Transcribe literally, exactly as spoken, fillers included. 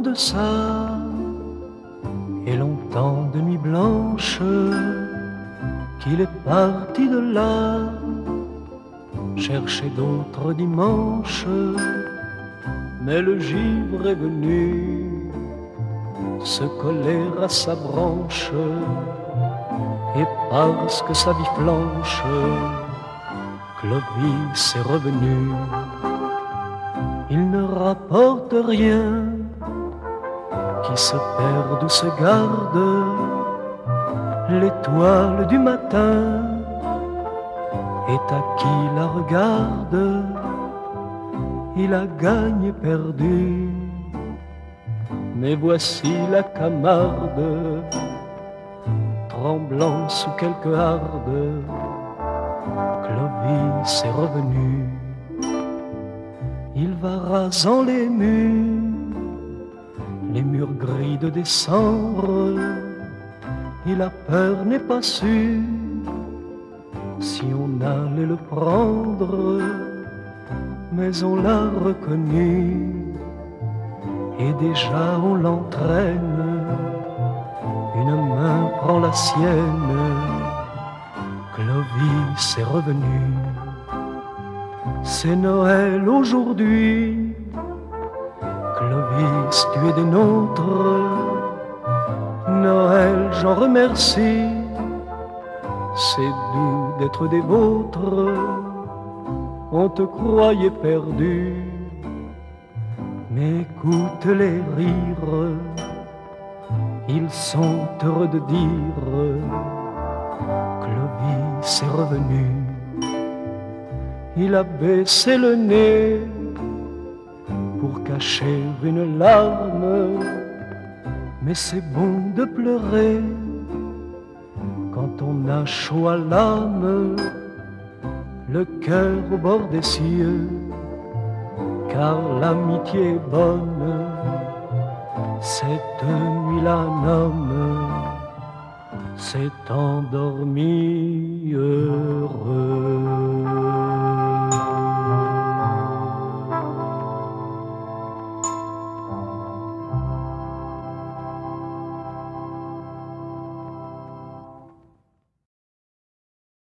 de ça, et longtemps de nuit blanche, qu'il est parti de là, chercher d'autres dimanches. Mais le givre est venu se coller à sa branche, et parce que sa vie flanche, Clovis est revenu. Il ne rapporte rien, qui se perd ou se garde, l'étoile du matin est à qui la regarde. Il a gagné, perdu, mais voici la Camarde, tremblant sous quelque harde. Clovis est revenu. Il va rasant les murs, les murs gris de décembre. Il a peur, n'est pas sûr, si on allait le prendre. Mais on l'a reconnu, et déjà on l'entraîne. Une main prend la sienne, Clovis est revenu. C'est Noël aujourd'hui, Clovis, tu es des nôtres. Noël, j'en remercie, c'est doux d'être des vôtres. On te croyait perdu, mais écoute les rires, ils sont heureux de dire Clovis est revenu. Il a baissé le nez pour cacher une larme, mais c'est bon de pleurer quand on a chaud à l'âme, le cœur au bord des cieux, car l'amitié est bonne. Cette nuit-là, un homme s'est endormi heureux.